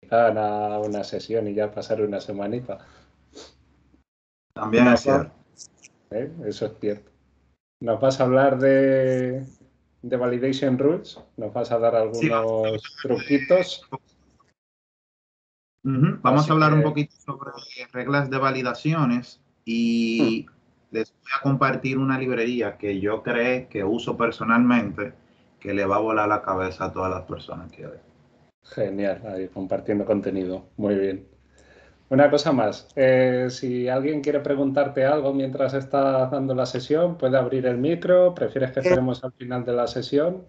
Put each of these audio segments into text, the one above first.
organizar a una sesión y ya pasar una semanita. También es cierto. Eso es cierto. ¿Nos vas a hablar de Validation Rules? ¿Nos vas a dar Sí, algunos truquitos? vamos Así a hablar un que, poquito sobre reglas de validaciones y les voy a compartir una librería que yo creé, que uso personalmente, que le va a volar la cabeza a todas las personas que ven. genial, ahí compartiendo contenido. Muy bien. Una cosa más, si alguien quiere preguntarte algo mientras estás dando la sesión, puede abrir el micro. ¿Prefieres que esperemos al final de la sesión?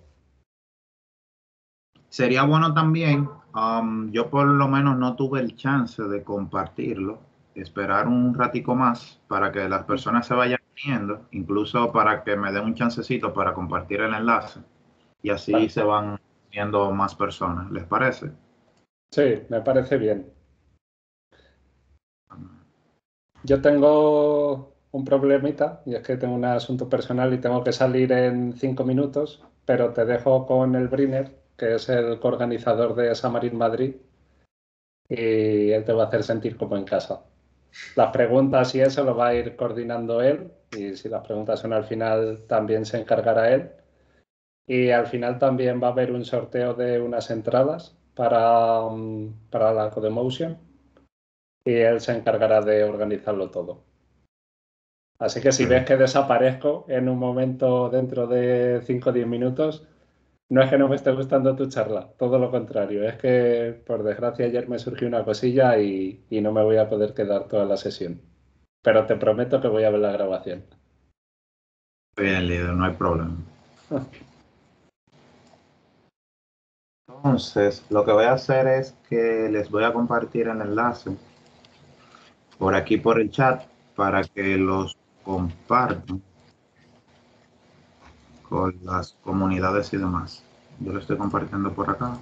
Sería bueno también, yo por lo menos no tuve el chance de compartirlo, esperar un ratico más para que las personas se vayan uniendo, incluso para que me den un chancecito para compartir el enlace y así Vale. se van viendo más personas. ¿Les parece? Sí, me parece bien. Yo tengo un problemita y es que tengo un asunto personal y tengo que salir en 5 minutos, pero te dejo con el Briner, que es el coorganizador de Xamarin Madrid, y él te va a hacer sentir como en casa. Las preguntas y eso lo va a ir coordinando él, y si las preguntas son al final también se encargará él. Y al final también va a haber un sorteo de unas entradas para la Codemotion y él se encargará de organizarlo todo. Así que si ves que desaparezco en un momento dentro de 5 o 10 minutos, no es que no me esté gustando tu charla, todo lo contrario, es que por desgracia ayer me surgió una cosilla y no me voy a poder quedar toda la sesión. Pero te prometo que voy a ver la grabación. Bien, líder, no hay problema. Entonces, lo que voy a hacer es que les voy a compartir el enlace por aquí por el chat para que los compartan con las comunidades y demás. Yo lo estoy compartiendo por acá.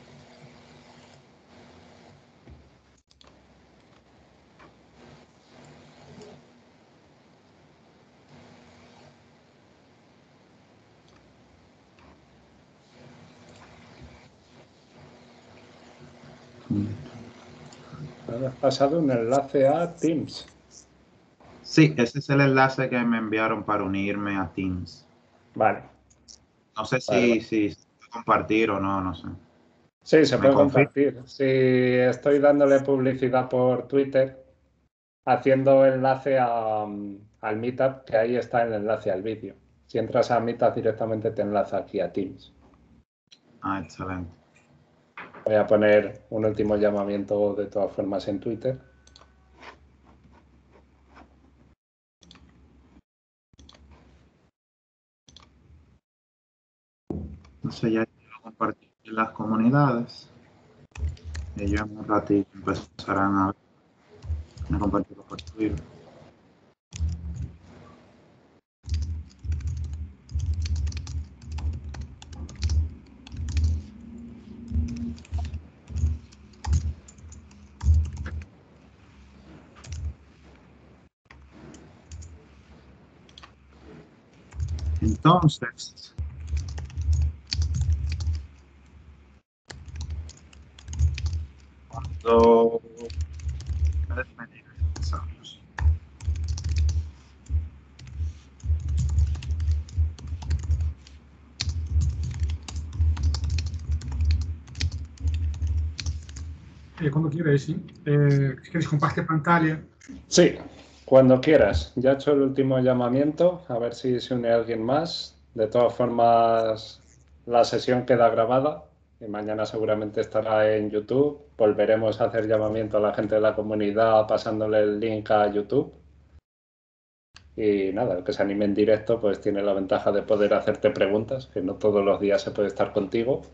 Me has pasado un enlace a Teams. Sí, ese es el enlace que me enviaron para unirme a Teams. Vale, No sé vale, vale. si se puede compartir o no, no sé. Sí, se ¿Me puede confirma? compartir. Si estoy dándole publicidad por Twitter, haciendo enlace al Meetup, que ahí está el enlace al vídeo. Si entras a Meetup directamente te enlaza aquí a Teams. Ah, excelente. Voy a poner un último llamamiento de todas formas en Twitter. Entonces ya quiero compartir las comunidades. Ellos en un ratito empezarán a compartirlo por Twitter. Entonces, cuando ustedes me digan, empezamos. Cuando quieres, sí. ¿Quieres compartir pantalla? Sí, cuando quieras. Ya he hecho el último llamamiento, a ver si se une alguien más. De todas formas, la sesión queda grabada y mañana seguramente estará en YouTube. Volveremos a hacer llamamiento a la gente de la comunidad pasándole el link a YouTube. Y nada, el que se anime en directo pues tiene la ventaja de poder hacerte preguntas, que no todos los días se puede estar contigo.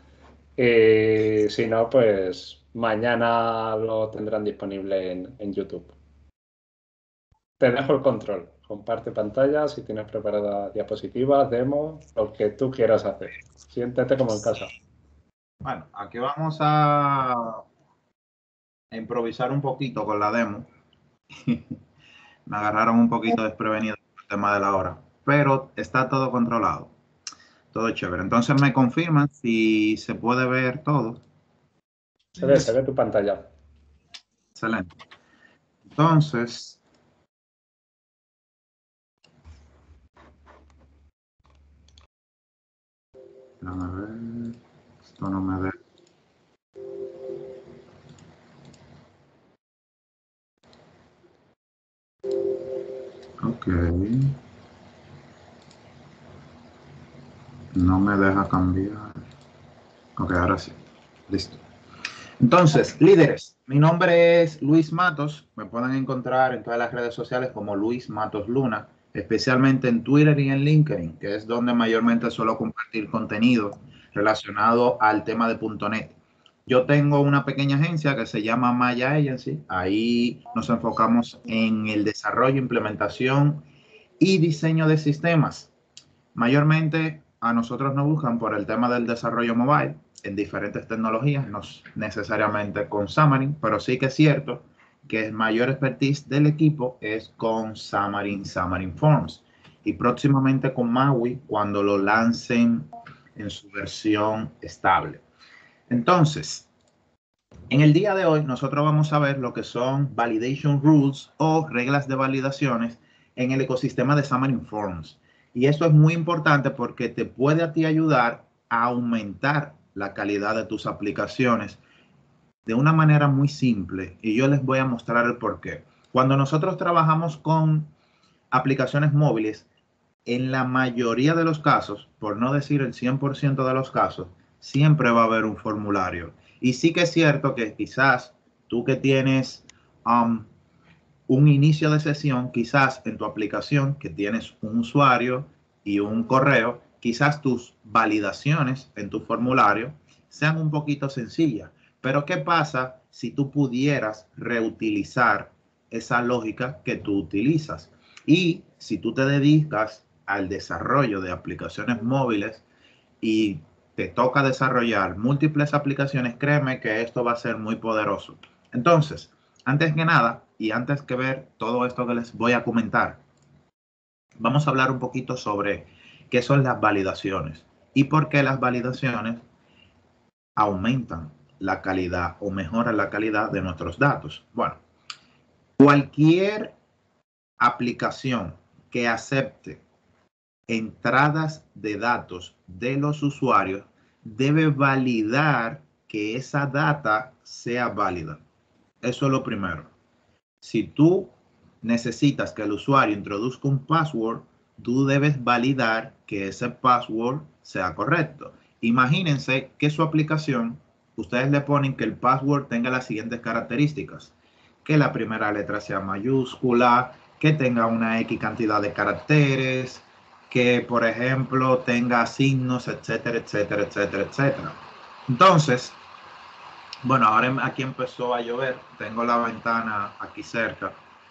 Y si no, pues mañana lo tendrán disponible en YouTube. Te dejo el control. Comparte pantalla si tienes preparadas diapositivas, demo, lo que tú quieras hacer. Siéntete como en casa. Bueno, aquí vamos a improvisar un poquito con la demo. Me agarraron un poquito desprevenido con el tema de la hora, pero está todo controlado. Todo chévere. Entonces me confirman si se puede ver todo. Se ve tu pantalla. Excelente. Entonces, a ver, esto no me deja. Ok. No me deja cambiar. Ok, ahora sí. Listo. Entonces, líderes, mi nombre es Luis Matos. Me pueden encontrar en todas las redes sociales como Luis Matos Luna, especialmente en Twitter y en LinkedIn, que es donde mayormente suelo compartir contenido relacionado al tema de .NET. Yo tengo una pequeña agencia que se llama Maya Agency. Ahí nos enfocamos en el desarrollo, implementación y diseño de sistemas. Mayormente a nosotros nos buscan por el tema del desarrollo mobile en diferentes tecnologías, no necesariamente con Xamarin, pero sí que es cierto que el mayor expertise del equipo es con Xamarin Forms y próximamente con Maui cuando lo lancen en su versión estable. Entonces, en el día de hoy nosotros vamos a ver lo que son Validation Rules o reglas de validaciones en el ecosistema de Xamarin Forms. Y esto es muy importante porque te puede a ti ayudar a aumentar la calidad de tus aplicaciones de una manera muy simple. Y yo les voy a mostrar el por qué. Cuando nosotros trabajamos con aplicaciones móviles, en la mayoría de los casos, por no decir el 100% de los casos, siempre va a haber un formulario. Y sí que es cierto que quizás tú que tienes un inicio de sesión, quizás en tu aplicación que tienes un usuario y un correo, quizás tus validaciones en tu formulario sean un poquito sencillas. Pero ¿qué pasa si tú pudieras reutilizar esa lógica que tú utilizas? Y si tú te dedicas al desarrollo de aplicaciones móviles y te toca desarrollar múltiples aplicaciones, créeme que esto va a ser muy poderoso. Entonces, antes que nada, y antes que ver todo esto que les voy a comentar, vamos a hablar un poquito sobre qué son las validaciones y por qué las validaciones aumentan la calidad o mejoran la calidad de nuestros datos. Bueno, cualquier aplicación que acepte entradas de datos de los usuarios debe validar que esa data sea válida. Eso es lo primero. Si tú necesitas que el usuario introduzca un password, tú debes validar que ese password sea correcto. Imagínense que su aplicación, ustedes le ponen que el password tenga las siguientes características: que la primera letra sea mayúscula, que tenga una X cantidad de caracteres, que por ejemplo tenga signos, etcétera, etcétera, etcétera, etcétera. Entonces, bueno, ahora aquí empezó a llover, tengo la ventana aquí cerca.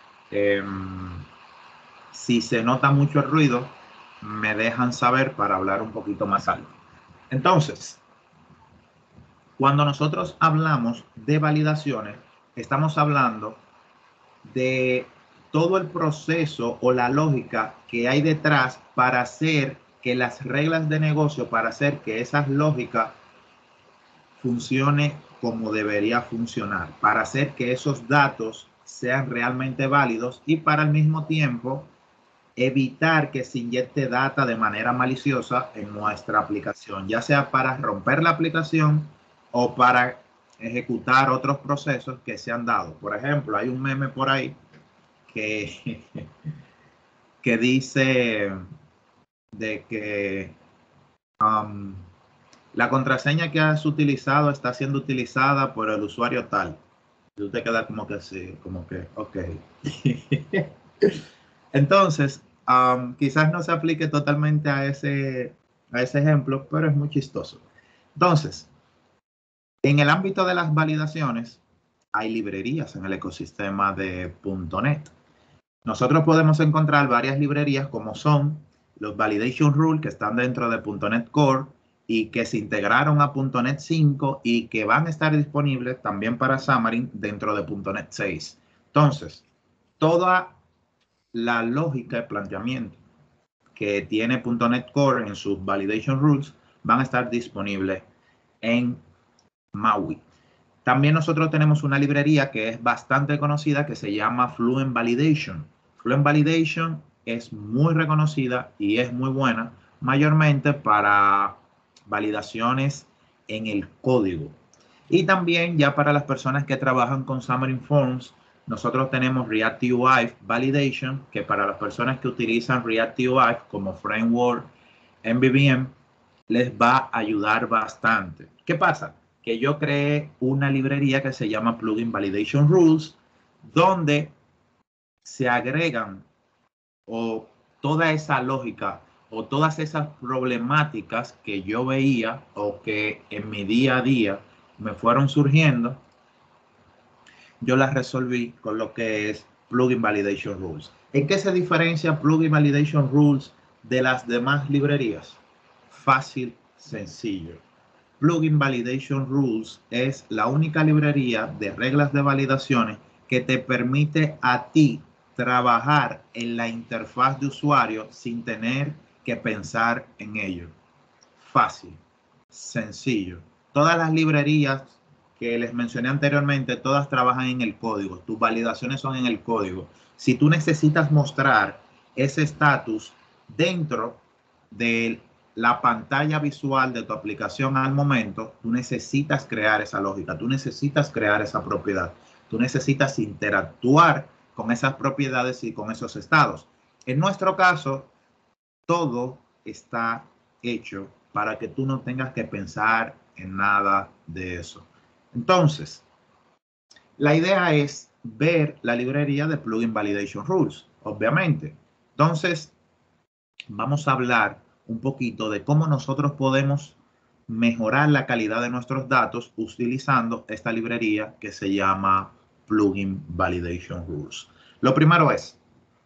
Si se nota mucho el ruido, me dejan saber para hablar un poquito más alto. Entonces, cuando nosotros hablamos de validaciones, estamos hablando de todo el proceso o la lógica que hay detrás para hacer que las reglas de negocio, para hacer que esa lógica funcione como debería funcionar, para hacer que esos datos sean realmente válidos y para al mismo tiempo evitar que se inyecte data de manera maliciosa en nuestra aplicación, ya sea para romper la aplicación o para ejecutar otros procesos que se han dado. Por ejemplo, hay un meme por ahí que, que dice de que la contraseña que has utilizado está siendo utilizada por el usuario tal. Y usted queda como que sí, como que, ok. Entonces, quizás no se aplique totalmente a ese ejemplo, pero es muy chistoso. Entonces, en el ámbito de las validaciones, hay librerías en el ecosistema de .NET. Nosotros podemos encontrar varias librerías como son los Validation Rules que están dentro de .NET Core y que se integraron a .NET 5 y que van a estar disponibles también para Xamarin dentro de .NET 6. Entonces, toda la lógica de planteamiento que tiene .NET Core en sus Validation Rules van a estar disponibles en Maui. También nosotros tenemos una librería que es bastante conocida que se llama Fluent Validation. Fluent Validation es muy reconocida y es muy buena, mayormente para validaciones en el código. Y también ya para las personas que trabajan con Xamarin Forms, nosotros tenemos React UI Validation, que para las personas que utilizan React UI como framework MVVM, les va a ayudar bastante. ¿Qué pasa? Que yo creé una librería que se llama Plugin Validation Rules, donde se agregan o toda esa lógica o todas esas problemáticas que yo veía o que en mi día a día me fueron surgiendo, yo las resolví con lo que es Plugin Validation Rules. ¿En qué se diferencia Plugin Validation Rules de las demás librerías? Fácil, sencillo. Plugin Validation Rules es la única librería de reglas de validaciones que te permite a ti trabajar en la interfaz de usuario sin tener que pensar en ello. Fácil, sencillo. Todas las librerías que les mencioné anteriormente, todas trabajan en el código. Tus validaciones son en el código. Si tú necesitas mostrar ese estatus dentro de la pantalla visual de tu aplicación al momento, tú necesitas crear esa lógica, tú necesitas crear esa propiedad, tú necesitas interactuar con esas propiedades y con esos estados. En nuestro caso, todo está hecho para que tú no tengas que pensar en nada de eso. Entonces, la idea es ver la librería de Plugin Validation Rules, obviamente. Entonces, vamos a hablar un poquito de cómo nosotros podemos mejorar la calidad de nuestros datos utilizando esta librería que se llama Plugin Validation Rules. Lo primero es,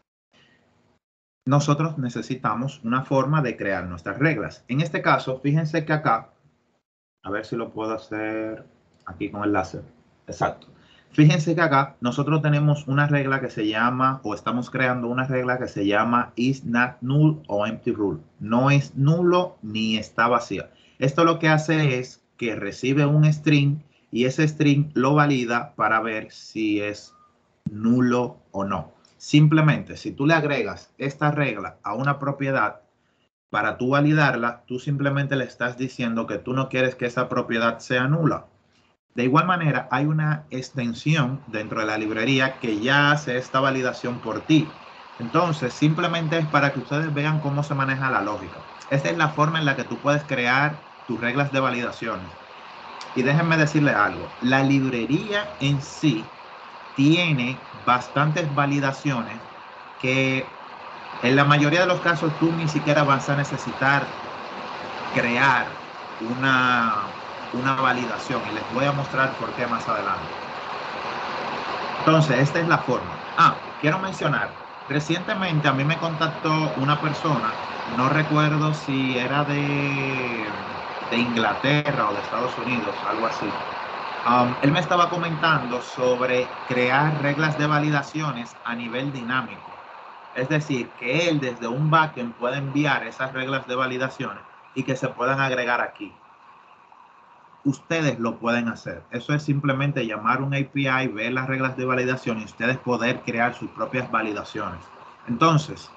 nosotros necesitamos una forma de crear nuestras reglas. En este caso, fíjense que acá, a ver si lo puedo hacer aquí con el láser. Exacto. Fíjense que acá nosotros tenemos una regla que se llama, o estamos creando una regla que se llama is not null o empty rule. No es nulo ni está vacía. Esto lo que hace es que recibe un string y ese string lo valida para ver si es nulo o no. Simplemente, si tú le agregas esta regla a una propiedad, para tú validarla, tú simplemente le estás diciendo que tú no quieres que esa propiedad sea nula. De igual manera, hay una extensión dentro de la librería que ya hace esta validación por ti. Entonces, simplemente es para que ustedes vean cómo se maneja la lógica. Esta es la forma en la que tú puedes crear tus reglas de validaciones. Y déjenme decirle algo. La librería en sí tiene bastantes validaciones que en la mayoría de los casos tú ni siquiera vas a necesitar crear una validación y les voy a mostrar por qué más adelante. Entonces, esta es la forma. Quiero mencionar, recientemente a mí me contactó una persona, no recuerdo si era de Inglaterra o de Estados Unidos, algo así. Él me estaba comentando sobre crear reglas de validaciones a nivel dinámico. Es decir, que él desde un backend puede enviar esas reglas de validaciones y que se puedan agregar aquí. Ustedes lo pueden hacer. Eso es simplemente llamar un API, ver las reglas de validación y ustedes poder crear sus propias validaciones. Entonces,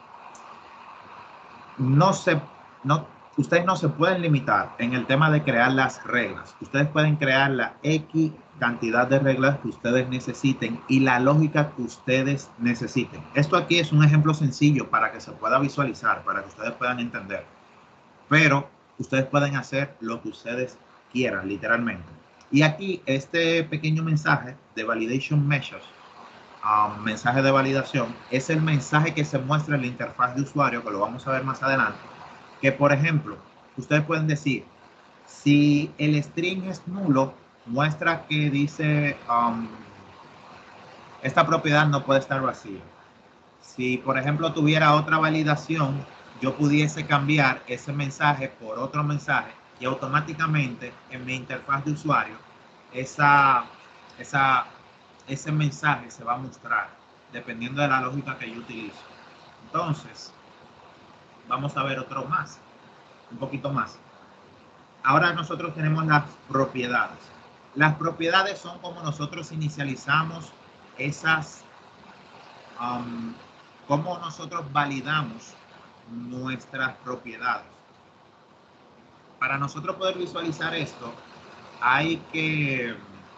ustedes no se pueden limitar en el tema de crear las reglas. Ustedes pueden crear la X cantidad de reglas que ustedes necesiten y la lógica que ustedes necesiten. Esto aquí es un ejemplo sencillo para que se pueda visualizar, para que ustedes puedan entender. Pero ustedes pueden hacer lo que ustedes quieran, literalmente. Y aquí este pequeño mensaje de Validation Measures, mensaje de validación, es el mensaje que se muestra en la interfaz de usuario, que lo vamos a ver más adelante. Que, por ejemplo, ustedes pueden decir, si el string es nulo, muestra que dice, esta propiedad no puede estar vacía. Si, por ejemplo, tuviera otra validación, yo pudiese cambiar ese mensaje por otro mensaje y automáticamente en mi interfaz de usuario, ese mensaje se va a mostrar dependiendo de la lógica que yo utilizo. Entonces, vamos a ver otro más, un poquito más. Ahora nosotros tenemos las propiedades. Las propiedades son como nosotros inicializamos esas, cómo nosotros validamos nuestras propiedades. Para nosotros poder visualizar esto, hay que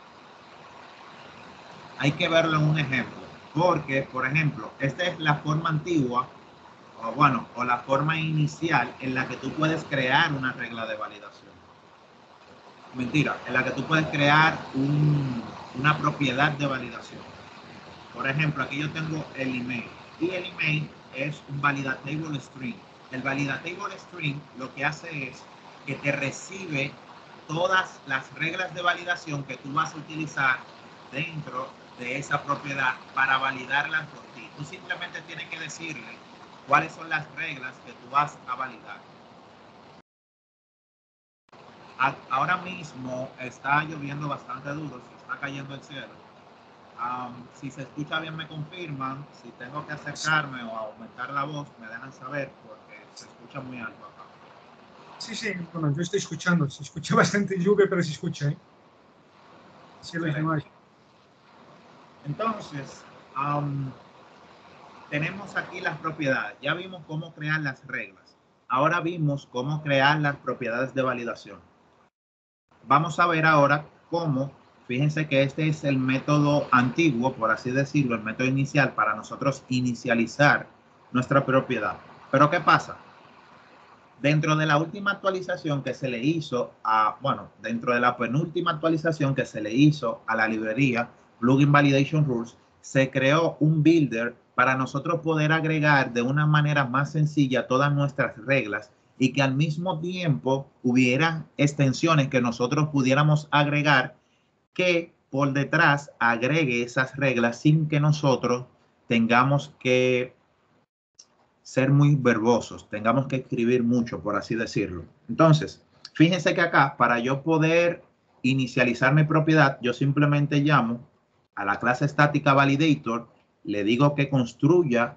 verlo en un ejemplo. Porque, por ejemplo, esta es la forma antigua, o la forma inicial en la que tú puedes crear una regla de validación. Mentira, en la que tú puedes crear una propiedad de validación. Por ejemplo, aquí yo tengo el email. Y el email es un validatable string. El validatable string lo que hace es que te recibe todas las reglas de validación que tú vas a utilizar dentro de esa propiedad para validarlas por ti. Tú simplemente tienes que decirle cuáles son las reglas que tú vas a validar. Ahora mismo está lloviendo bastante duro, se está cayendo el cielo. Si se escucha bien me confirman, si tengo que acercarme o aumentar la voz me dejan saber porque se escucha muy alto acá. Sí, sí, bueno, yo estoy escuchando, se escucha bastante lluvia, pero se escucha, ¿eh? Sí, los demás. Entonces, tenemos aquí las propiedades. Ya vimos cómo crear las reglas. Ahora vimos cómo crear las propiedades de validación. Vamos a ver ahora cómo, fíjense que este es el método antiguo, por así decirlo, el método inicial para nosotros inicializar nuestra propiedad. Pero ¿qué pasa? Dentro de la última actualización que se le hizo dentro de la penúltima actualización que se le hizo a la librería Plugin Validation Rules, se creó un builder para nosotros poder agregar de una manera más sencilla todas nuestras reglas y que al mismo tiempo hubiera extensiones que nosotros pudiéramos agregar que por detrás agregue esas reglas sin que nosotros tengamos que ser muy verbosos, tengamos que escribir mucho, por así decirlo. Entonces, fíjense que acá, para yo poder inicializar mi propiedad, yo simplemente llamo a la clase estática validator, le digo que construya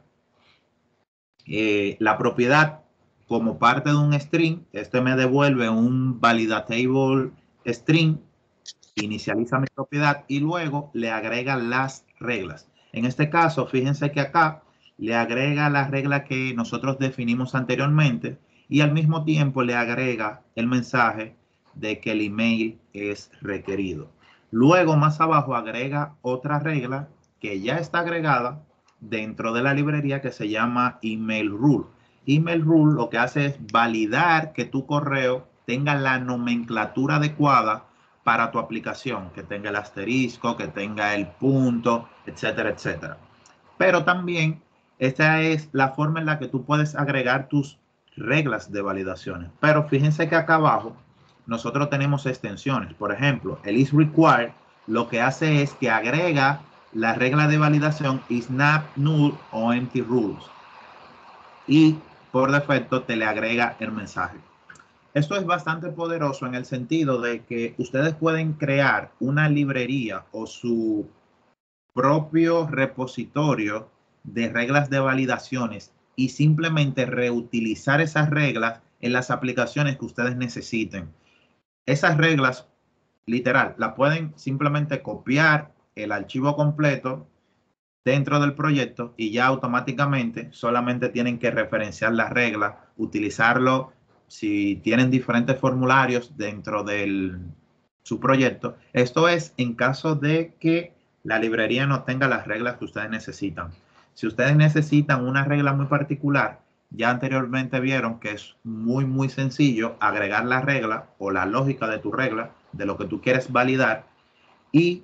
la propiedad como parte de un string. Este me devuelve un validatable string, inicializa mi propiedad y luego le agrega las reglas. En este caso, fíjense que acá le agrega la regla que nosotros definimos anteriormente y al mismo tiempo le agrega el mensaje de que el email es requerido. Luego, más abajo, agrega otra regla que ya está agregada dentro de la librería que se llama Email Rule. Email Rule lo que hace es validar que tu correo tenga la nomenclatura adecuada para tu aplicación, que tenga el asterisco, que tenga el punto, etcétera, etcétera. Pero también esta es la forma en la que tú puedes agregar tus reglas de validaciones. Pero fíjense que acá abajo nosotros tenemos extensiones. Por ejemplo, el isRequired lo que hace es que agrega la regla de validación snap, null o empty rules. Y por defecto te le agrega el mensaje. Esto es bastante poderoso en el sentido de que ustedes pueden crear una librería o su propio repositorio de reglas de validaciones y simplemente reutilizar esas reglas en las aplicaciones que ustedes necesiten. Esas reglas, literal, la pueden simplemente copiar el archivo completo dentro del proyecto y ya automáticamente solamente tienen que referenciar las reglas, utilizarlo si tienen diferentes formularios dentro de su proyecto. Esto es en caso de que la librería no tenga las reglas que ustedes necesitan. Si ustedes necesitan una regla muy particular, ya anteriormente vieron que es muy sencillo agregar la regla o la lógica de tu regla, de lo que tú quieres validar, y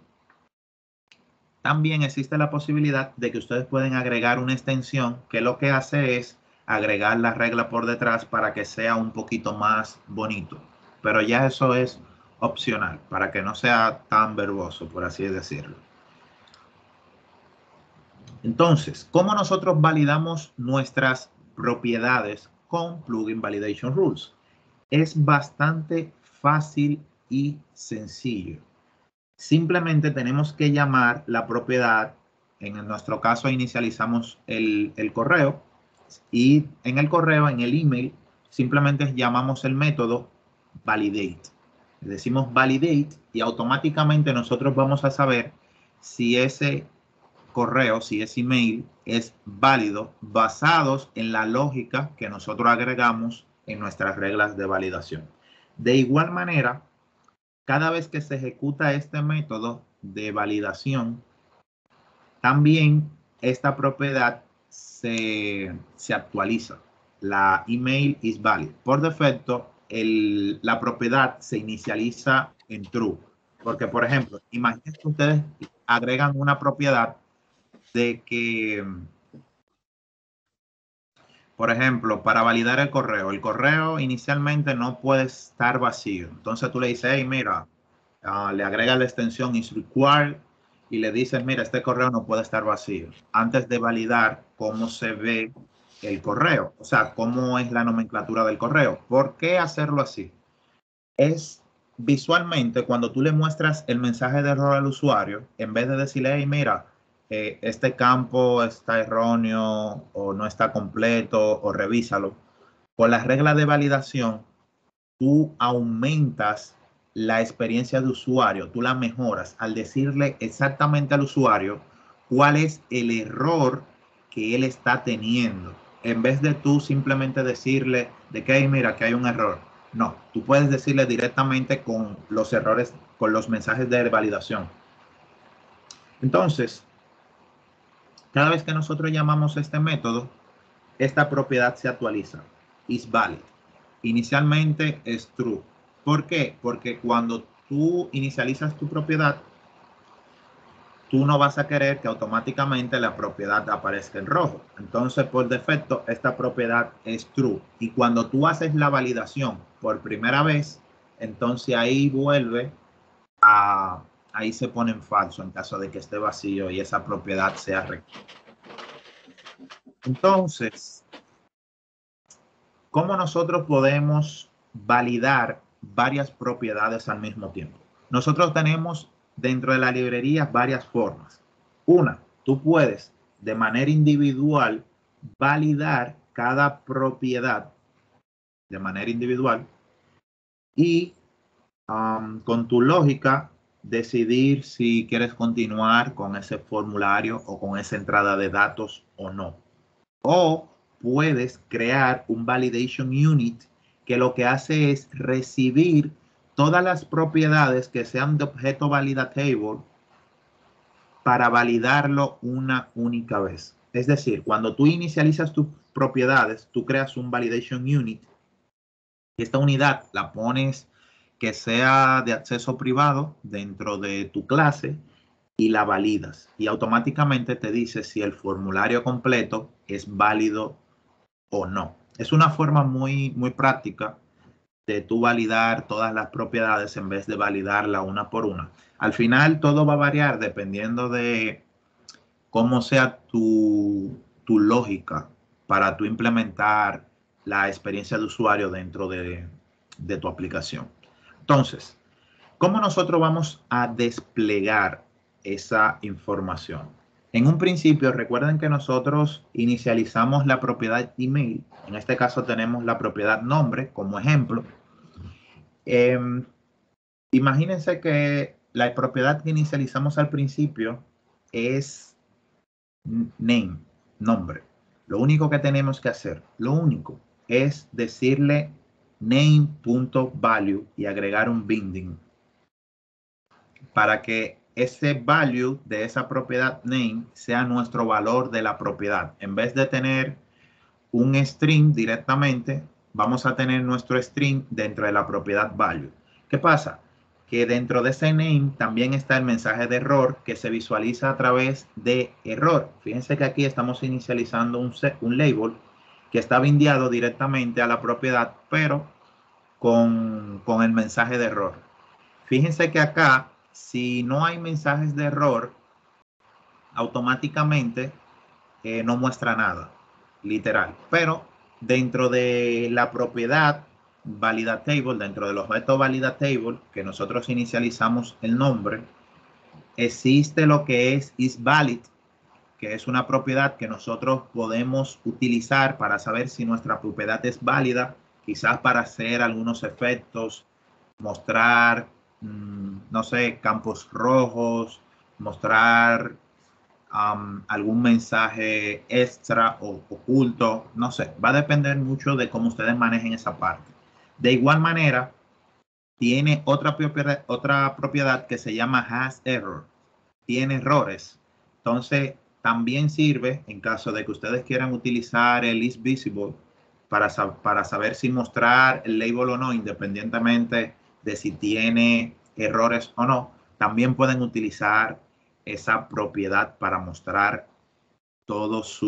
también existe la posibilidad de que ustedes pueden agregar una extensión que lo que hace es agregar la regla por detrás para que sea un poquito más bonito. Pero ya eso es opcional, para que no sea tan verboso, por así decirlo. Entonces, ¿cómo nosotros validamos nuestras propiedades con Plugin Validation Rules? Es bastante fácil y sencillo. Simplemente tenemos que llamar la propiedad. En nuestro caso inicializamos el correo y en el correo, en el email, simplemente llamamos el método validate. Le decimos validate y automáticamente nosotros vamos a saber si ese correo, si ese email es válido basados en la lógica que nosotros agregamos en nuestras reglas de validación. De igual manera, cada vez que se ejecuta este método de validación, también esta propiedad se actualiza. La email is valid. Por defecto, la propiedad se inicializa en true. Porque, por ejemplo, imaginen que ustedes agregan una propiedad de que, por ejemplo, para validar el correo inicialmente no puede estar vacío. Entonces tú le dices, hey, mira, le agrega la extensión is required y le dices, mira, este correo no puede estar vacío. Antes de validar cómo se ve el correo, o sea, cómo es la nomenclatura del correo. ¿Por qué hacerlo así? Es visualmente cuando tú le muestras el mensaje de error al usuario, en vez de decirle, hey, mira, este campo está erróneo o no está completo o revísalo. Con las reglas de validación, tú aumentas la experiencia de usuario, tú la mejoras al decirle exactamente al usuario cuál es el error que él está teniendo. En vez de tú simplemente decirle de que, hey, mira, que hay un error. No, tú puedes decirle directamente con los errores, con los mensajes de validación. Entonces, cada vez que nosotros llamamos este método, esta propiedad se actualiza. Is valid. Inicialmente es true. ¿Por qué? Porque cuando tú inicializas tu propiedad, tú no vas a querer que automáticamente la propiedad aparezca en rojo. Entonces, por defecto, esta propiedad es true. Y cuando tú haces la validación por primera vez, entonces ahí vuelve a... Ahí se pone en falso en caso de que esté vacío y esa propiedad sea recta. Entonces, ¿cómo nosotros podemos validar varias propiedades al mismo tiempo? Nosotros tenemos dentro de la librería varias formas. Una, tú puedes de manera individual validar cada propiedad de manera individual y con tu lógica decidir si quieres continuar con ese formulario o con esa entrada de datos o no. O puedes crear un validation unit que lo que hace es recibir todas las propiedades que sean de objeto validatable para validarlo una única vez. Es decir, cuando tú inicializas tus propiedades, tú creas un validation unit y esta unidad la pones que sea de acceso privado dentro de tu clase y la validas y automáticamente te dice si el formulario completo es válido o no. Es una forma muy práctica de tú validar todas las propiedades en vez de validarla una por una. Al final todo va a variar dependiendo de cómo sea tu lógica para tú implementar la experiencia de usuario dentro de tu aplicación. Entonces, ¿cómo nosotros vamos a desplegar esa información? En un principio, recuerden que nosotros inicializamos la propiedad email. En este caso tenemos la propiedad nombre como ejemplo. Imagínense que la propiedad que inicializamos al principio es name, nombre. Lo único que tenemos que hacer, es decirle name.value y agregar un binding para que ese value de esa propiedad name sea nuestro valor de la propiedad. En vez de tener un string directamente, vamos a tener nuestro string dentro de la propiedad value. ¿Qué pasa? Que dentro de ese name también está el mensaje de error que se visualiza a través de error. Fíjense que aquí estamos inicializando un label que está bindeado directamente a la propiedad, pero con el mensaje de error. Fíjense que acá, si no hay mensajes de error, automáticamente no muestra nada, literal. Pero dentro de la propiedad validatable, dentro del objeto validatable, que nosotros inicializamos el nombre, existe lo que es isValid, que es una propiedad que nosotros podemos utilizar para saber si nuestra propiedad es válida, quizás para hacer algunos efectos mostrar, no sé, campos rojos, mostrar algún mensaje extra o oculto, no sé, va a depender mucho de cómo ustedes manejen esa parte. De igual manera, tiene otra propiedad que se llama has error, tiene errores. Entonces, también sirve en caso de que ustedes quieran utilizar el is visible para saber si mostrar el label o no, independientemente de si tiene errores o no. También pueden utilizar esa propiedad para mostrar todos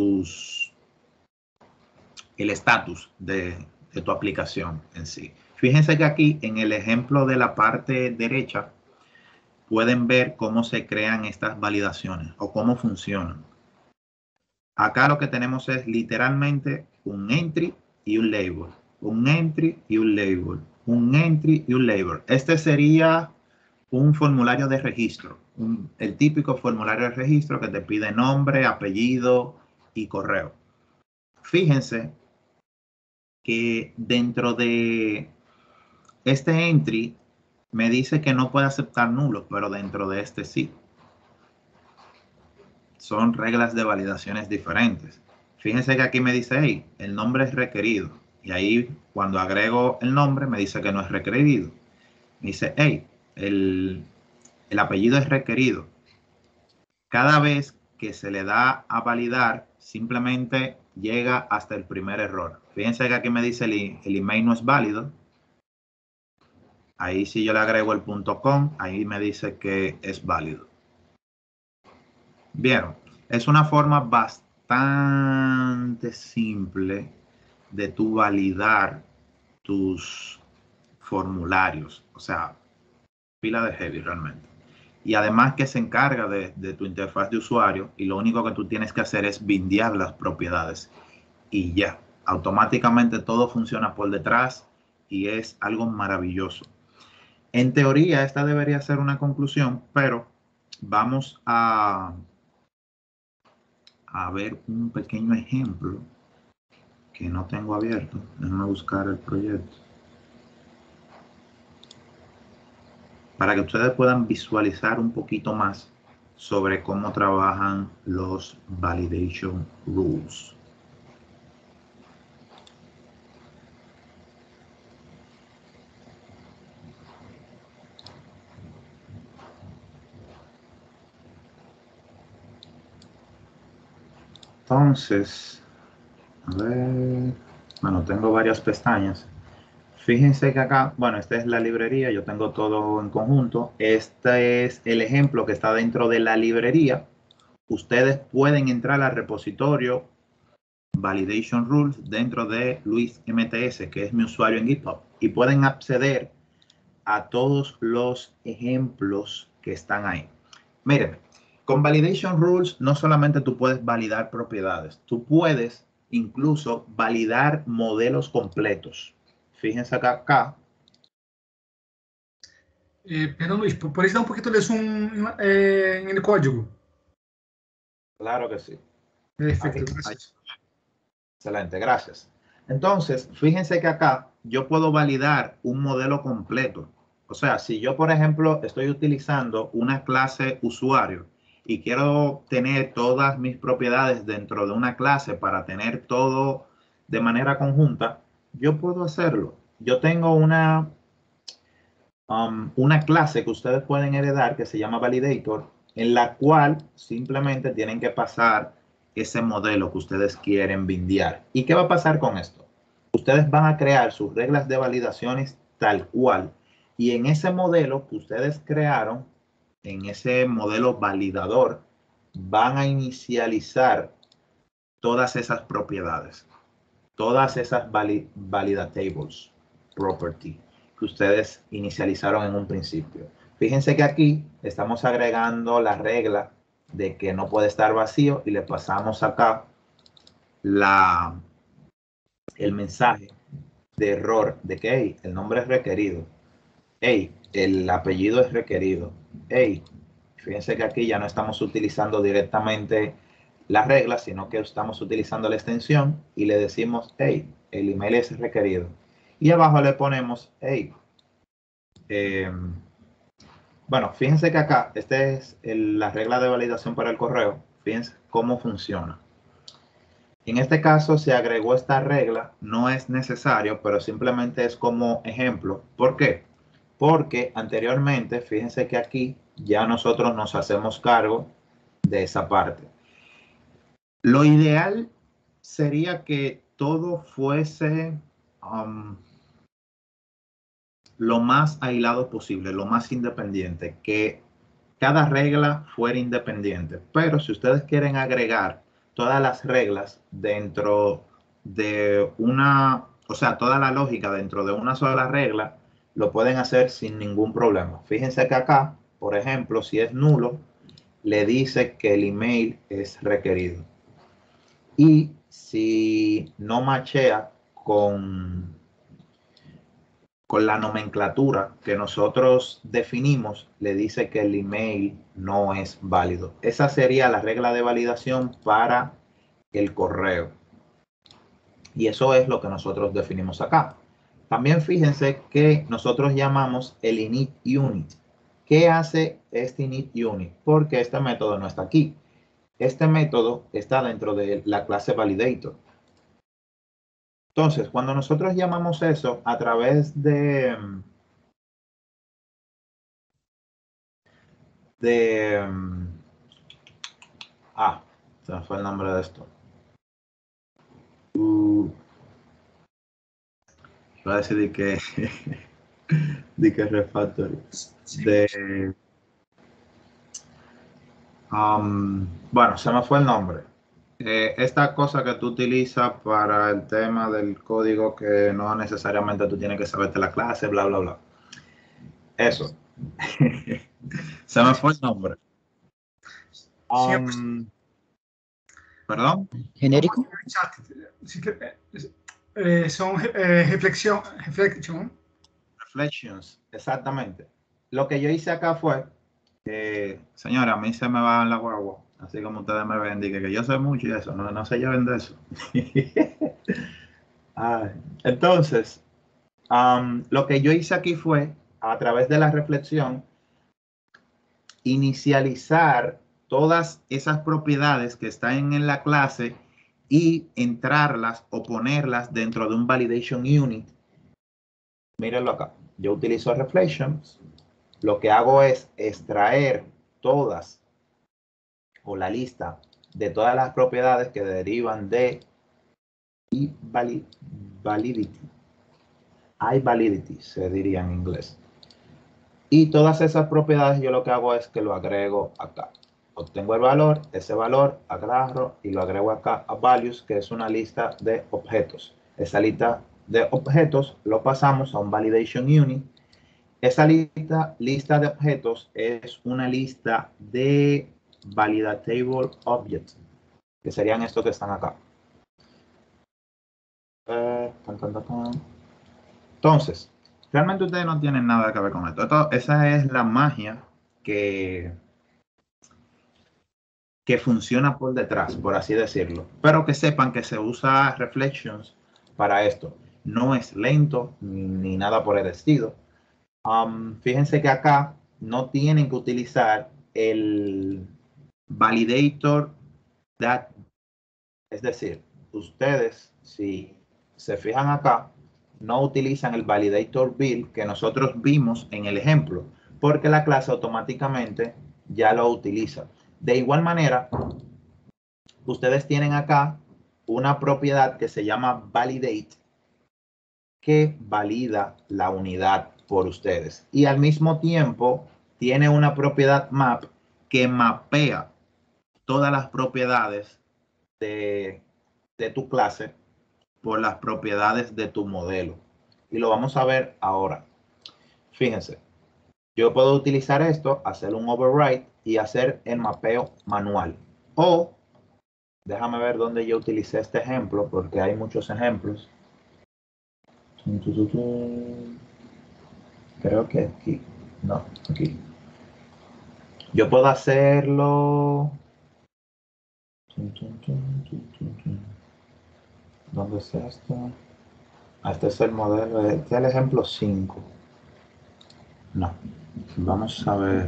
el estatus de tu aplicación en sí. Fíjense que aquí en el ejemplo de la parte derecha pueden ver cómo se crean estas validaciones o cómo funcionan. Acá lo que tenemos es literalmente un entry y un label, un entry y un label, un entry y un label. Este sería un formulario de registro, el típico formulario de registro que te pide nombre, apellido y correo. Fíjense que dentro de este entry me dice que no puede aceptar nulos, pero dentro de este sí. Son reglas de validaciones diferentes. Fíjense que aquí me dice, hey, el nombre es requerido. Y ahí cuando agrego el nombre me dice que no es requerido. Me dice, hey, el apellido es requerido. Cada vez que se le da a validar, simplemente llega hasta el primer error. Fíjense que aquí me dice el email no es válido. Ahí si yo le agrego el .com, ahí me dice que es válido. Bien, es una forma bastante simple de tú validar tus formularios. O sea, pila de heavy realmente. Y además que se encarga de tu interfaz de usuario y lo único que tú tienes que hacer es bindear las propiedades y ya, automáticamente todo funciona por detrás y es algo maravilloso. En teoría esta debería ser una conclusión, pero vamos a ver un pequeño ejemplo que no tengo abierto. Déjame buscar el proyecto para que ustedes puedan visualizar un poquito más sobre cómo trabajan los validation rules. Entonces, a ver, bueno, tengo varias pestañas. Fíjense que acá, bueno, esta es la librería, yo tengo todo en conjunto. Este es el ejemplo que está dentro de la librería. Ustedes pueden entrar al repositorio Validation Rules dentro de Luis MTS, que es mi usuario en GitHub, y pueden acceder a todos los ejemplos que están ahí. Miren, con Validation Rules no solamente tú puedes validar propiedades, tú puedes incluso validar modelos completos. Fíjense acá. Perdón, Luis, ¿podéis dar un poquito de zoom en el código? Claro que sí. Perfecto, gracias. Excelente, gracias. Entonces, fíjense que acá yo puedo validar un modelo completo. O sea, si yo, por ejemplo, estoy utilizando una clase usuario y quiero tener todas mis propiedades dentro de una clase para tener todo de manera conjunta, yo puedo hacerlo. Yo tengo una clase que ustedes pueden heredar que se llama Validator, en la cual simplemente tienen que pasar ese modelo que ustedes quieren bindear. ¿Y qué va a pasar con esto? Ustedes van a crear sus reglas de validaciones tal cual. Y en ese modelo que ustedes crearon, en ese modelo validador, van a inicializar todas esas propiedades, todas esas validatables property que ustedes inicializaron en un principio. Fíjense que aquí estamos agregando la regla de que no puede estar vacío y le pasamos acá el mensaje de error de que hey, el nombre es requerido, hey, el apellido es requerido, hey, fíjense que aquí ya no estamos utilizando directamente la regla, sino que estamos utilizando la extensión y le decimos, hey, el email es requerido. Y abajo le ponemos, hey, Bueno, fíjense que acá, esta es la regla de validación para el correo. Fíjense cómo funciona. En este caso se agregó esta regla, no es necesario, pero simplemente es como ejemplo. ¿Por qué? Porque anteriormente, fíjense que aquí ya nosotros nos hacemos cargo de esa parte. Lo ideal sería que todo fuese lo más aislado posible, lo más independiente, que cada regla fuera independiente. Pero si ustedes quieren agregar todas las reglas dentro de una, o sea, toda la lógica dentro de una sola regla, lo pueden hacer sin ningún problema. Fíjense que acá, por ejemplo, si es nulo, le dice que el email es requerido. Y si no machea con la nomenclatura que nosotros definimos, le dice que el email no es válido. Esa sería la regla de validación para el correo. Y eso es lo que nosotros definimos acá. También fíjense que nosotros llamamos el init unit. ¿Qué hace este init unit? Porque este método no está aquí. Este método está dentro de la clase validator. Entonces, cuando nosotros llamamos eso a través de se me fue el nombre de esto. Voy a decir que de que refactory. Bueno, se me fue el nombre. Esta cosa que tú utilizas para el tema del código que no necesariamente tú tienes que saberte la clase, bla, bla, bla. Eso. Se me fue el nombre. ¿Perdón? ¿Genérico? Son Reflections, exactamente. Lo que yo hice acá fue, señora, a mí se me va la guagua, así como ustedes me ven, que yo sé mucho y eso, no se lleven de eso. Entonces, lo que yo hice aquí fue, a través de la reflexión, inicializar todas esas propiedades que están en la clase y entrarlas o ponerlas dentro de un validation unit. Mírenlo acá. Yo utilizo reflections. Lo que hago es extraer todas o la lista de todas las propiedades que derivan de validity. iValidity se diría en inglés. Y todas esas propiedades yo lo que hago es que lo agrego acá. Obtengo el valor, ese valor agarro y lo agrego acá a values, que es una lista de objetos. Esa lista de objetos lo pasamos a un validation unit. Esa lista de objetos es una lista de validatable objects, que serían estos que están acá. Entonces, realmente ustedes no tienen nada que ver con esto. Esa es la magia que funciona por detrás, por así decirlo. Pero que sepan que se usa Reflections para esto. No es lento ni nada por el estilo. Fíjense que acá no tienen que utilizar el validator that. Es decir, ustedes, si se fijan acá, no utilizan el validator build que nosotros vimos en el ejemplo, porque la clase automáticamente ya lo utiliza. De igual manera, ustedes tienen acá una propiedad que se llama validate, que valida la unidad por ustedes. Y al mismo tiempo, tiene una propiedad map que mapea todas las propiedades de tu clase por las propiedades de tu modelo. Y lo vamos a ver ahora. Fíjense, yo puedo utilizar esto, hacer un override y hacer el mapeo manual. O, déjame ver dónde yo utilicé este ejemplo, porque hay muchos ejemplos. Creo que aquí. No, aquí. Yo puedo hacerlo. ¿Dónde está esto? Este es el modelo, este es el ejemplo 5. No. Vamos a ver.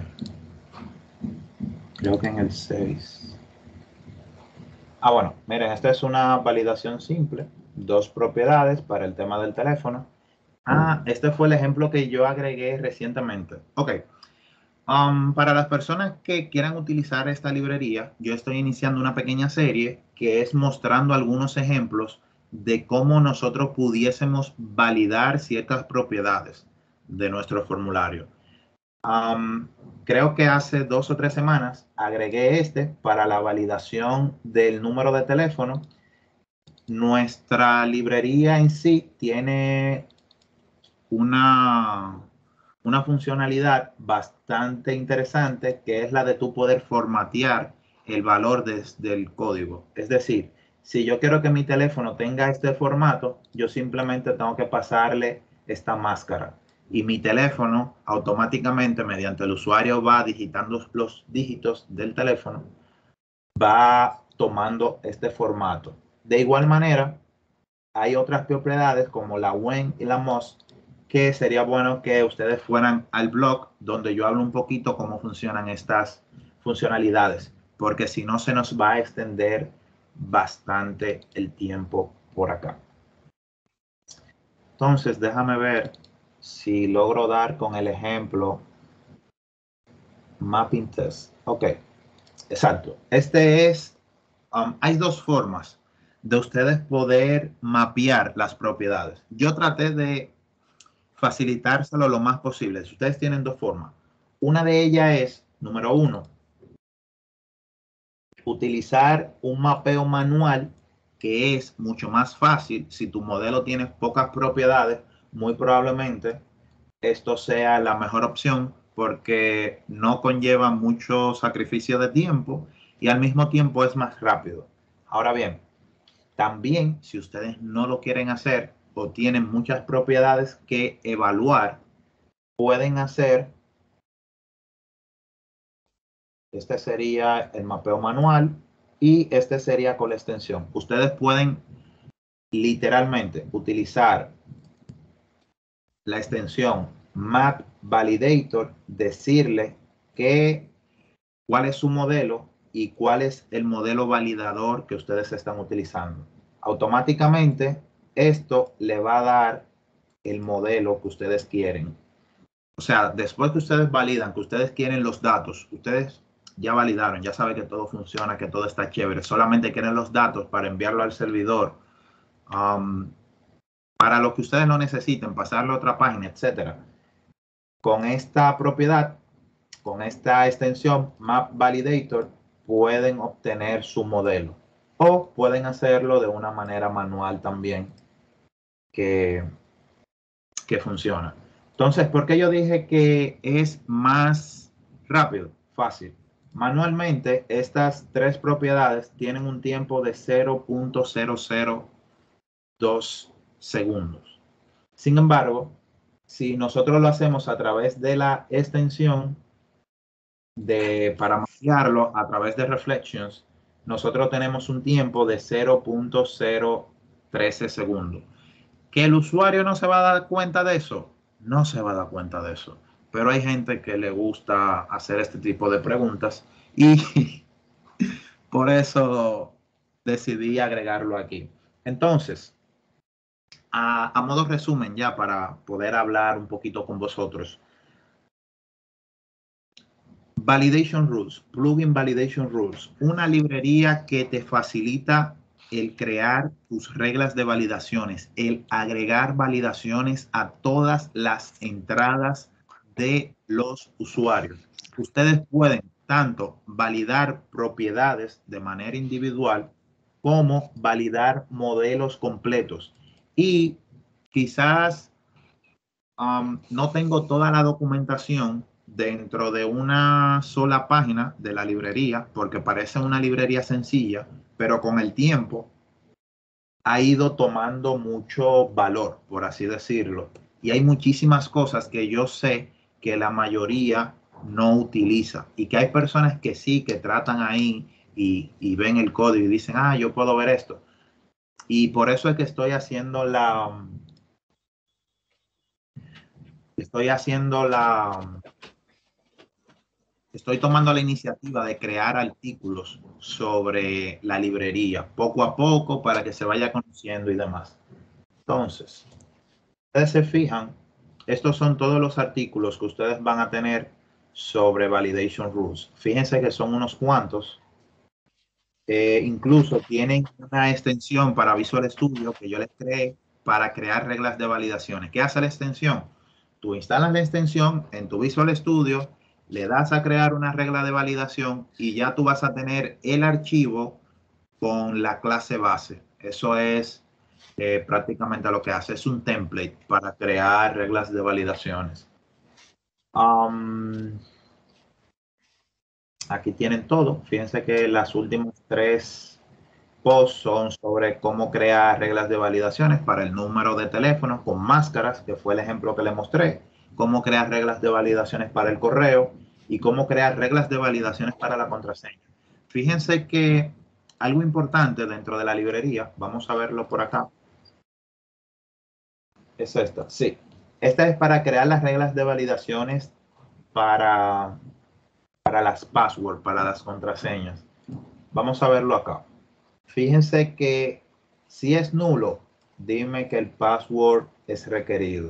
Creo que en el 6. Bueno, miren, esta es una validación simple. 2 propiedades para el tema del teléfono. Este fue el ejemplo que yo agregué recientemente. Ok. Para las personas que quieran utilizar esta librería, yo estoy iniciando una pequeña serie que es mostrando algunos ejemplos de cómo nosotros pudiésemos validar ciertas propiedades de nuestro formulario. Creo que hace 2 o 3 semanas agregué este para la validación del número de teléfono. Nuestra librería en sí tiene una funcionalidad bastante interesante, que es la de tú poder formatear el valor del código. Es decir, si yo quiero que mi teléfono tenga este formato, yo simplemente tengo que pasarle esta máscara y mi teléfono automáticamente, mediante el usuario va digitando los dígitos del teléfono, va tomando este formato. De igual manera, hay otras propiedades como la when y la must, que sería bueno que ustedes fueran al blog donde yo hablo un poquito cómo funcionan estas funcionalidades, porque si no se nos va a extender bastante el tiempo por acá. Entonces, déjame ver si logro dar con el ejemplo mapping test. Ok, exacto. Este es, hay 2 formas de ustedes poder mapear las propiedades. Yo traté de facilitárselo lo más posible. Si ustedes tienen 2 formas. Una de ellas es, número 1, utilizar un mapeo manual, que es mucho más fácil. Si tu modelo tiene pocas propiedades, muy probablemente esto sea la mejor opción porque no conlleva mucho sacrificio de tiempo y al mismo tiempo es más rápido. Ahora bien, también si ustedes no lo quieren hacer o tienen muchas propiedades que evaluar, pueden hacer, este sería el mapeo manual y este sería con la extensión. Ustedes pueden literalmente utilizar la extensión Map Validator, decirle cuál es su modelo y cuál es el modelo validador que ustedes están utilizando. Automáticamente esto le va a dar el modelo que ustedes quieren. O sea, después que ustedes validan, que ustedes quieren los datos, ustedes ya validaron, ya saben que todo funciona, que todo está chévere, solamente quieren los datos para enviarlo al servidor, para lo que ustedes no necesiten, pasarlo a otra página, etcétera. Con esta propiedad, con esta extensión Map Validator, pueden obtener su modelo o pueden hacerlo de una manera manual también que funciona. Entonces, ¿por qué yo dije que es más rápido? Fácil. Manualmente, estas 3 propiedades tienen un tiempo de 0.002 segundos. Sin embargo, si nosotros lo hacemos a través de la extensión para mapearlo a través de Reflections, nosotros tenemos un tiempo de 0.013 segundos. ¿Que el usuario no se va a dar cuenta de eso? No se va a dar cuenta de eso. Pero hay gente que le gusta hacer este tipo de preguntas y por eso decidí agregarlo aquí. Entonces, a modo resumen ya para poder hablar un poquito con vosotros. Validation Rules, Plugin Validation Rules, una librería que te facilita el crear tus reglas de validaciones, el agregar validaciones a todas las entradas de los usuarios. Ustedes pueden tanto validar propiedades de manera individual como validar modelos completos. Y quizás no tengo toda la documentación dentro de una sola página de la librería, porque parece una librería sencilla, pero con el tiempo ha ido tomando mucho valor, por así decirlo. Y hay muchísimas cosas que yo sé que la mayoría no utiliza y que hay personas que sí, que tratan ahí y ven el código y dicen, yo puedo ver esto. Y por eso es que estoy haciendo estoy tomando la iniciativa de crear artículos sobre la librería, poco a poco, para que se vaya conociendo y demás. Entonces, ustedes se fijan, estos son todos los artículos que ustedes van a tener sobre Validation Rules. Fíjense que son unos cuantos. Incluso tienen una extensión para Visual Studio que yo les creé para crear reglas de validaciones. ¿Qué hace la extensión? Tú instalas la extensión en tu Visual Studio, le das a crear una regla de validación y ya tú vas a tener el archivo con la clase base. Eso es prácticamente lo que hace. Es un template para crear reglas de validaciones. Aquí tienen todo. Fíjense que las últimas 3 posts son sobre cómo crear reglas de validaciones para el número de teléfono con máscaras, que fue el ejemplo que les mostré, cómo crear reglas de validaciones para el correo y cómo crear reglas de validaciones para la contraseña. Fíjense que algo importante dentro de la librería, vamos a verlo por acá, es esta. Sí, esta es para crear las reglas de validaciones para las passwords, para las contraseñas. Vamos a verlo acá. Fíjense que si es nulo, dime que el password es requerido.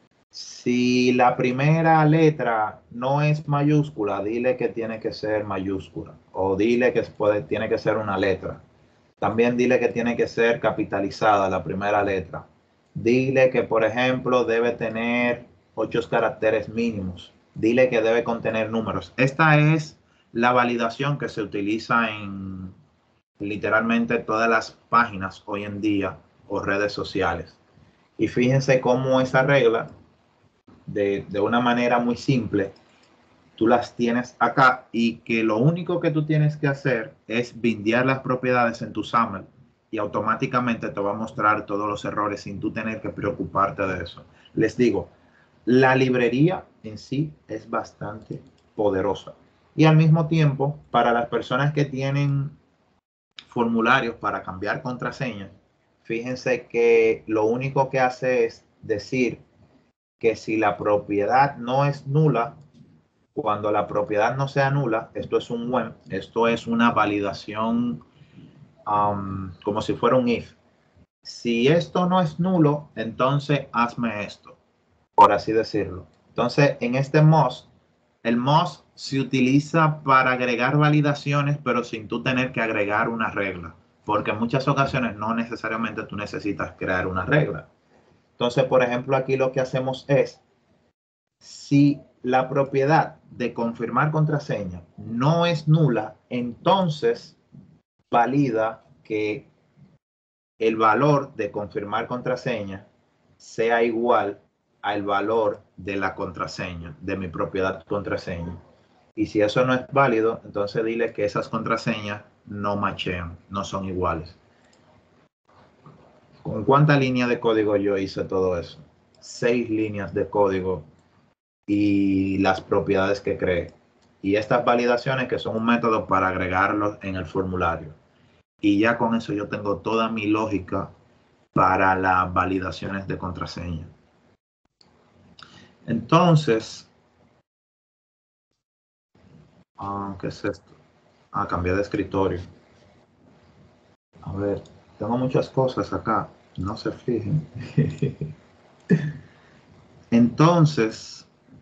Si la primera letra no es mayúscula, dile que tiene que ser mayúscula. O dile que tiene que ser una letra. También dile que tiene que ser capitalizada la primera letra. Dile que, por ejemplo, debe tener 8 caracteres mínimos. Dile que debe contener números. Esta es la validación que se utiliza en literalmente todas las páginas hoy en día o redes sociales. Y fíjense cómo esa regla, de una manera muy simple, tú las tienes acá y que lo único que tú tienes que hacer es bindear las propiedades en tu SAML y automáticamente te va a mostrar todos los errores sin tú tener que preocuparte de eso. Les digo, la librería en sí es bastante poderosa y al mismo tiempo para las personas que tienen formularios para cambiar contraseñas, fíjense que lo único que hace es decir que si la propiedad no es nula, cuando la propiedad no sea nula, esto es un when, esto es una validación como si fuera un if. Si esto no es nulo, entonces hazme esto, por así decirlo. Entonces, en este must, el must se utiliza para agregar validaciones, pero sin tú tener que agregar una regla, porque en muchas ocasiones no necesariamente tú necesitas crear una regla. Entonces, por ejemplo, aquí lo que hacemos es, si la propiedad de confirmar contraseña no es nula, entonces valida que el valor de confirmar contraseña sea igual al valor de la contraseña, de mi propiedad contraseña. Y si eso no es válido, entonces dile que esas contraseñas no machean, no son iguales. ¿Con cuánta línea de código yo hice todo eso? 6 líneas de código y las propiedades que creé. Y estas validaciones que son un método para agregarlos en el formulario. Y ya con eso yo tengo toda mi lógica para las validaciones de contraseña. Entonces, ¿qué es esto? Cambié de escritorio. A ver, tengo muchas cosas acá, no se fijen. Entonces,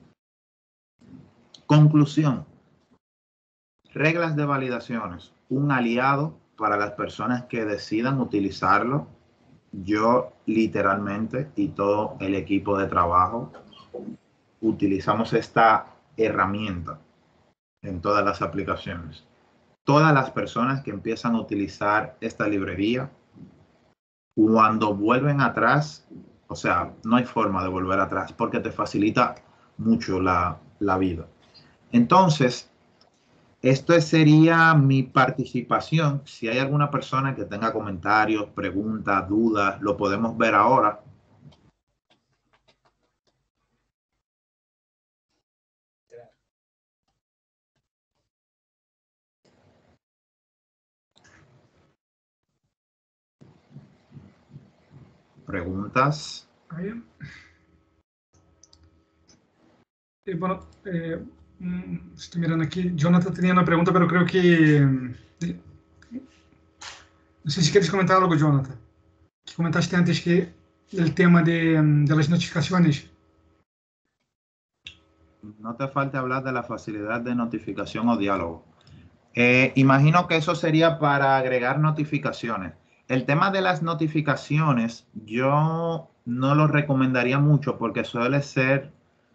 conclusión. Reglas de validaciones, un aliado para las personas que decidan utilizarlo. Yo literalmente y todo el equipo de trabajo utilizamos esta herramienta en todas las aplicaciones. Todas las personas que empiezan a utilizar esta librería, cuando vuelven atrás, o sea, no hay forma de volver atrás porque te facilita mucho la vida. Entonces, esto sería mi participación. Si hay alguna persona que tenga comentarios, preguntas, dudas, lo podemos ver ahora. Preguntas. Bueno, estoy mirando aquí. Jonathan tenía una pregunta, pero creo que... no sé si quieres comentar algo, Jonathan. Que comentaste antes que el tema de las notificaciones. No te falte hablar de la facilidad de notificación o diálogo. Imagino que eso sería para agregar notificaciones. El tema de las notificaciones, yo no lo recomendaría mucho porque suele ser,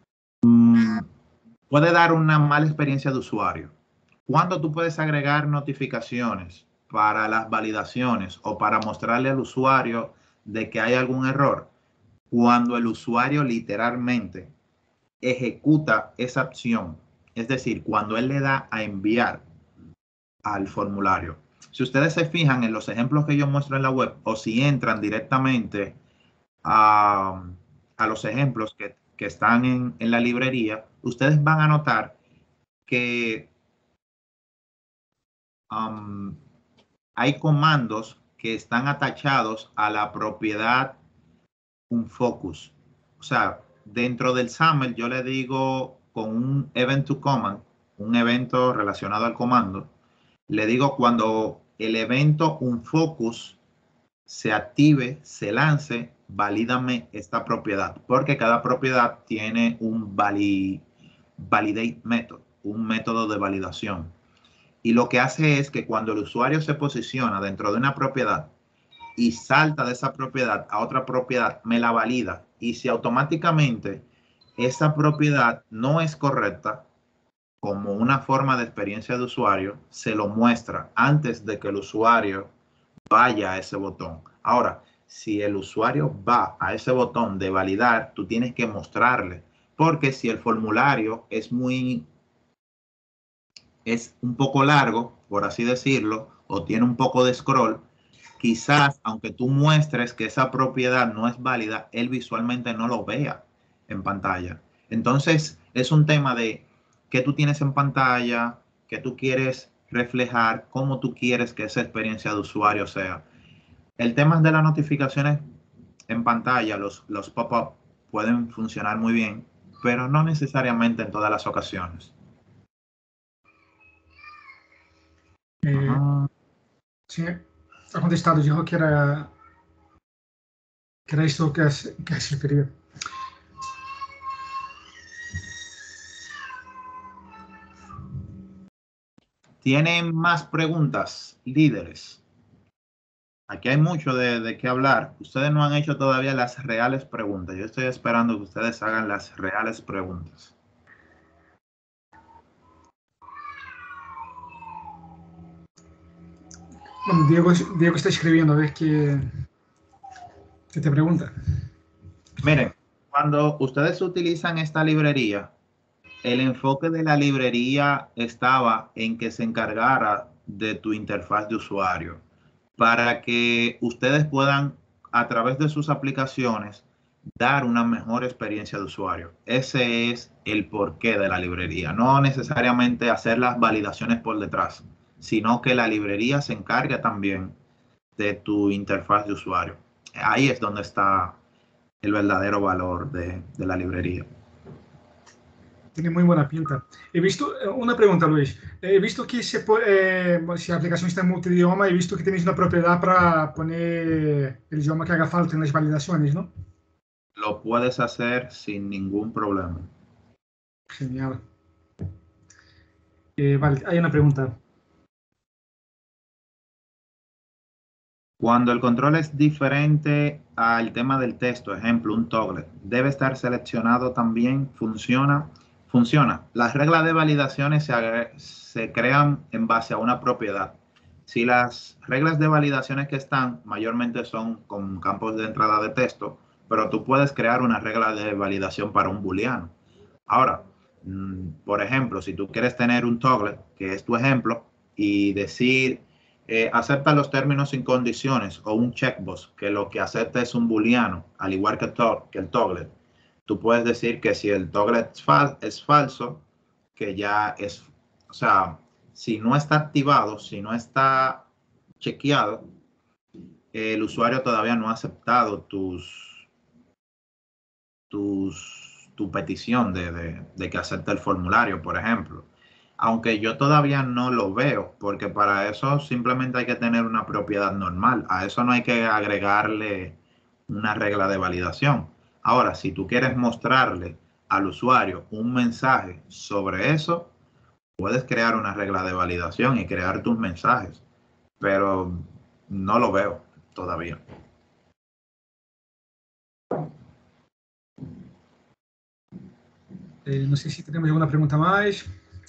puede dar una mala experiencia de usuario. Cuando tú puedes agregar notificaciones para las validaciones o para mostrarle al usuario de que hay algún error, cuando el usuario literalmente ejecuta esa acción, es decir, cuando él le da a enviar al formulario. Si ustedes se fijan en los ejemplos que yo muestro en la web o si entran directamente a los ejemplos que están en la librería, ustedes van a notar que hay comandos que están atachados a la propiedad unFocus. O sea, dentro del SAML yo le digo con un event to command, un evento relacionado al comando, le digo cuando el evento unFocus se active, se lance, valídame esta propiedad, porque cada propiedad tiene un validate method, un método de validación. Y lo que hace es que cuando el usuario se posiciona dentro de una propiedad y salta de esa propiedad a otra propiedad, me la valida. Y si automáticamente esa propiedad no es correcta, como una forma de experiencia de usuario, se lo muestra antes de que el usuario vaya a ese botón. Ahora, si el usuario va a ese botón de validar, tú tienes que mostrarle, porque si el formulario es un poco largo, por así decirlo, o tiene un poco de scroll, quizás, aunque tú muestres que esa propiedad no es válida, él visualmente no lo vea en pantalla. Entonces, es un tema de qué tú tienes en pantalla, qué tú quieres reflejar, cómo tú quieres que esa experiencia de usuario sea. El tema de las notificaciones en pantalla, los pop-up pueden funcionar muy bien, pero no necesariamente en todas las ocasiones. Sí, ha contestado, dijo que era esto que se refería. ¿Tienen más preguntas, líderes? Aquí hay mucho de qué hablar. Ustedes no han hecho todavía las reales preguntas. Yo estoy esperando que ustedes hagan las reales preguntas. Bueno, Diego está escribiendo, a ver qué te pregunta. Miren, cuando ustedes utilizan esta librería, el enfoque de la librería estaba en que se encargara de tu interfaz de usuario para que ustedes puedan, a través de sus aplicaciones, dar una mejor experiencia de usuario. Ese es el porqué de la librería. No necesariamente hacer las validaciones por detrás, sino que la librería se encargue también de tu interfaz de usuario. Ahí es donde está el verdadero valor de la librería. Tiene muy buena pinta. He visto, una pregunta, Luis. He visto que si la aplicación está en multidioma, he visto que tenéis una propiedad para poner el idioma que haga falta en las validaciones, ¿no? Lo puedes hacer sin ningún problema. Genial. Vale, hay una pregunta. Cuando el control es diferente al tema del texto, ejemplo, un toggle, debe estar seleccionado también, funciona. Las reglas de validaciones se crean en base a una propiedad. Si las reglas de validaciones que están mayormente son con campos de entrada de texto, pero tú puedes crear una regla de validación para un booleano. Ahora, por ejemplo, si tú quieres tener un toggle, que es tu ejemplo, y decir acepta los términos sin condiciones o un checkbox que lo que acepta es un booleano, al igual que el toggle. Tú puedes decir que si el toggle es falso, que ya es, o sea, si no está activado, si no está chequeado, el usuario todavía no ha aceptado tus tu petición de que acepte el formulario, por ejemplo. Aunque yo todavía no lo veo, porque para eso simplemente hay que tener una propiedad normal. A eso no hay que agregarle una regla de validación. Ahora, si tú quieres mostrarle al usuario un mensaje sobre eso, puedes crear una regla de validación y crear tus mensajes, pero no lo veo todavía. No sé si tenemos alguna pregunta más.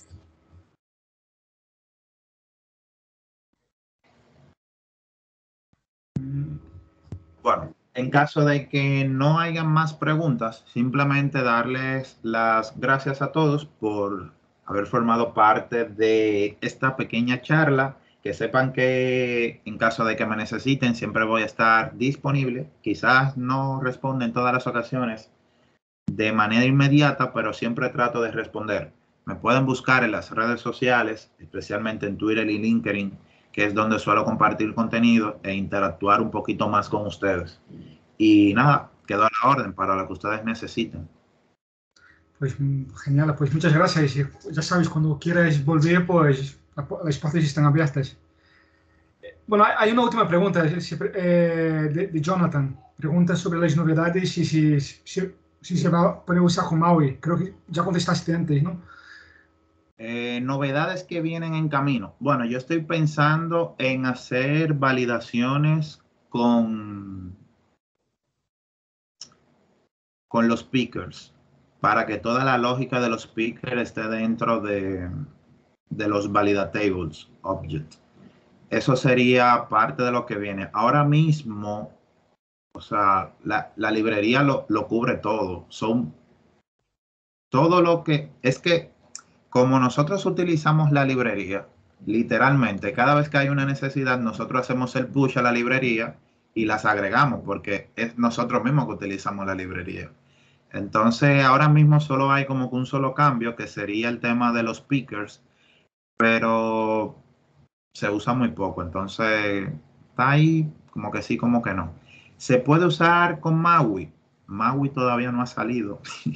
Bueno, en caso de que no haya más preguntas, simplemente darles las gracias a todos por haber formado parte de esta pequeña charla. Que sepan que en caso de que me necesiten, siempre voy a estar disponible. Quizás no responda en todas las ocasiones de manera inmediata, pero siempre trato de responder. Me pueden buscar en las redes sociales, especialmente en Twitter y LinkedIn, que es donde suelo compartir contenido e interactuar un poquito más con ustedes. Y nada, quedo a la orden para lo que ustedes necesiten. Pues genial, pues muchas gracias. Y ya sabes, cuando quieras volver, pues las puertas están abiertas. Bueno, hay una última pregunta de Jonathan. Pregunta sobre las novedades y si se va a poder usar con Maui. Creo que ya contestaste antes, ¿no? Novedades que vienen en camino. Bueno, yo estoy pensando en hacer validaciones con los pickers, para que toda la lógica de los pickers esté dentro de los validatables object. Eso sería parte de lo que viene. Ahora mismo, o sea, la librería lo cubre todo. Son todo lo que es que como nosotros utilizamos la librería, literalmente, cada vez que hay una necesidad, nosotros hacemos el push a la librería y las agregamos, porque es nosotros mismos que utilizamos la librería. Entonces, ahora mismo solo hay como que un solo cambio, que sería el tema de los pickers, pero se usa muy poco. Entonces, está ahí como que sí, como que no. ¿Se puede usar con Maui? Maui todavía no ha salido.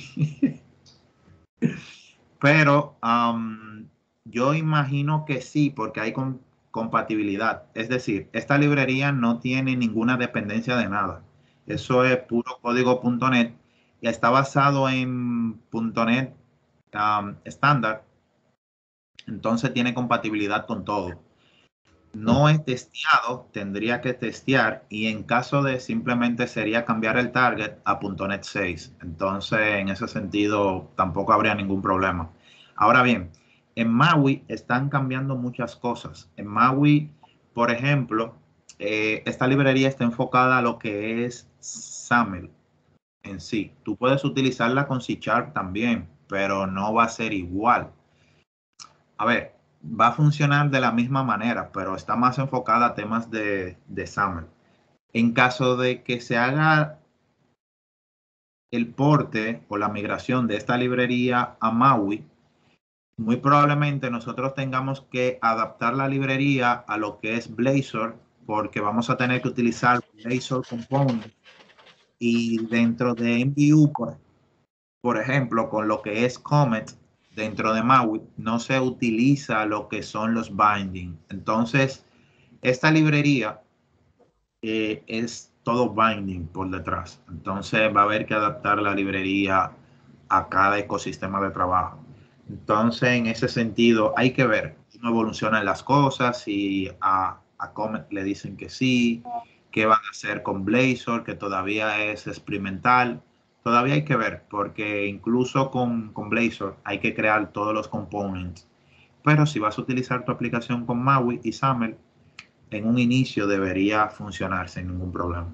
Pero yo imagino que sí, porque hay compatibilidad. Es decir, esta librería no tiene ninguna dependencia de nada. Eso es puro código.NET y está basado en .NET estándar. Entonces tiene compatibilidad con todo. No he testeado, tendría que testear, y en caso de simplemente sería cambiar el target a .NET 6. Entonces, en ese sentido, tampoco habría ningún problema. Ahora bien, en Maui están cambiando muchas cosas. En Maui, por ejemplo, esta librería está enfocada a lo que es SAML en sí. Tú puedes utilizarla con C# también, pero no va a ser igual. A ver, va a funcionar de la misma manera, pero está más enfocada a temas de SAML. En caso de que se haga el porte o la migración de esta librería a Maui, muy probablemente nosotros tengamos que adaptar la librería a lo que es Blazor, porque vamos a tener que utilizar Blazor Component, y dentro de MVU, por ejemplo, con lo que es Comet, dentro de Maui, no se utiliza lo que son los binding. Entonces, esta librería es todo binding por detrás. Entonces, va a haber que adaptar la librería a cada ecosistema de trabajo. Entonces, en ese sentido, hay que ver cómo evolucionan las cosas. Y a Comet le dicen que sí, qué van a hacer con Blazor, que todavía es experimental. Todavía hay que ver, porque incluso con Blazor hay que crear todos los components. Pero si vas a utilizar tu aplicación con Maui y SAML, en un inicio debería funcionar sin ningún problema.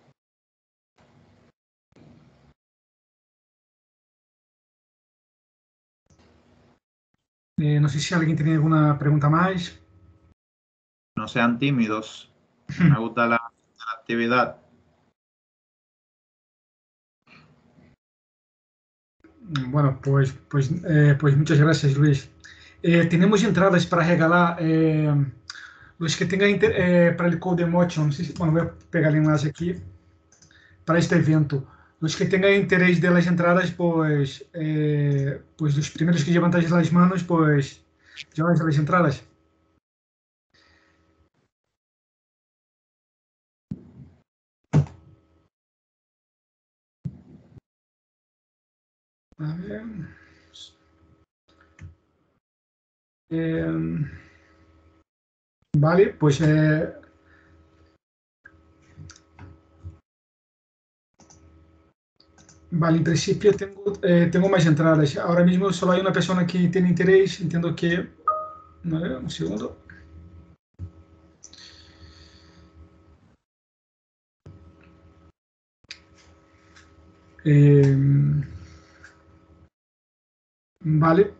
No sé si alguien tiene alguna pregunta más. No sean tímidos. Me gusta la actividad. Bueno, pues muchas gracias, Luis. Tenemos entradas para regalar. Los que tengan para el Code Emotion, bueno, voy a pegar el enlace aquí para este evento. Los que tengan interés de las entradas, pues, pues los primeros que levantáis las manos, pues lleváis las entradas. A ver. Vale, pues vale, en principio tengo más entradas. Ahora mismo solo hay una persona que tiene interés. Entiendo que... A ver, un segundo. Vale.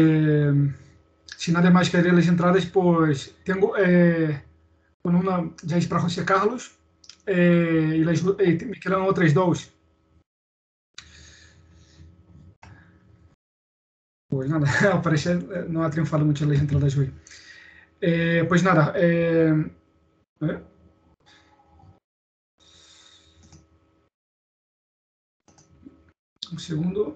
Si nada más querer las entradas, pues tengo bueno, una ya es para José Carlos e me quedan outras duas. Pues nada, ao parecer não ha triunfado mucho las entradas hoy. Pues nada, a ver. Un segundo.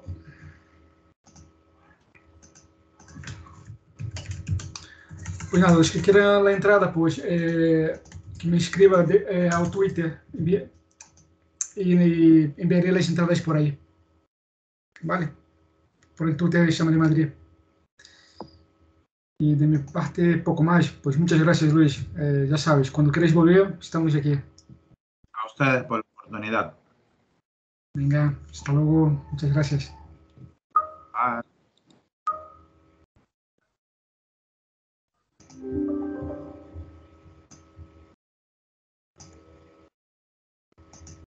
Pues nada, los que quieran la entrada, pues que me escriba al Twitter y enviaré las entradas por ahí. Vale, por el Twitter de Chama de Madrid. Y de mi parte, poco más. Pues muchas gracias, Luis. Ya sabes, cuando queréis volver, estamos aquí. A ustedes por la oportunidad. Venga, hasta luego. Muchas gracias. Bye.